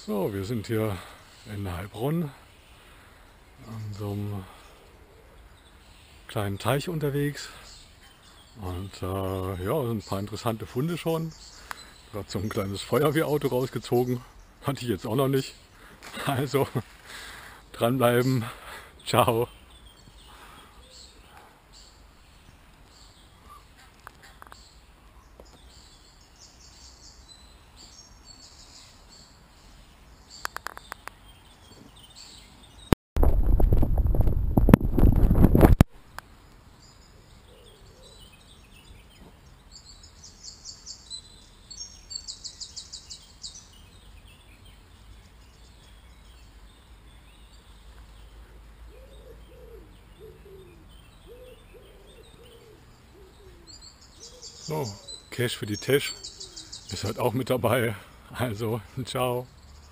So, wir sind hier in Heilbronn an so einem kleinen Teich unterwegs und ja, sind ein paar interessante Funde schon. Gerade so ein kleines Feuerwehrauto rausgezogen, hatte ich jetzt auch noch nicht. Also dranbleiben, ciao. So, Cash für die Tash ist heute auch mit dabei. Also, ciao.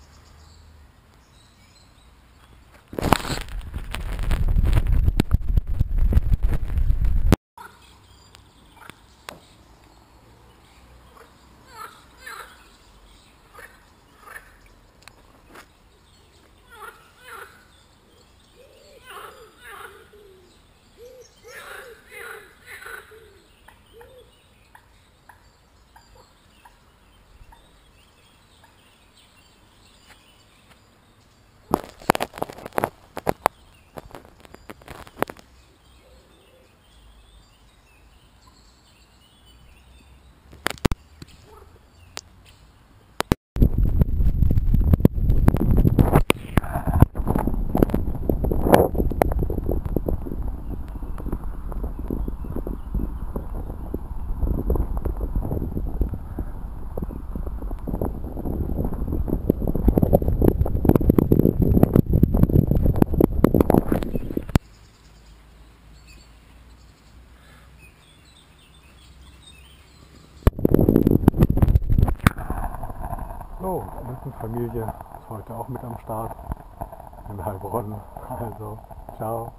So, Familie ist heute auch mit am Start in Heilbronn. Also, ciao.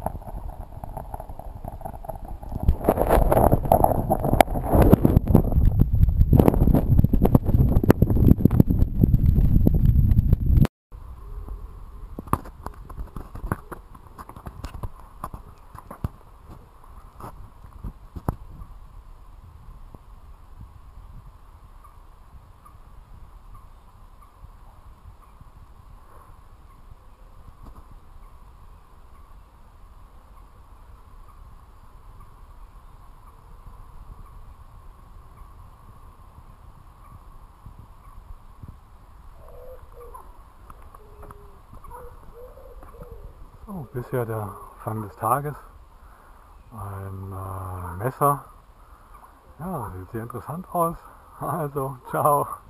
So, bisher der Fang des Tages. Ein Messer. Ja, sieht sehr interessant aus. Also, ciao.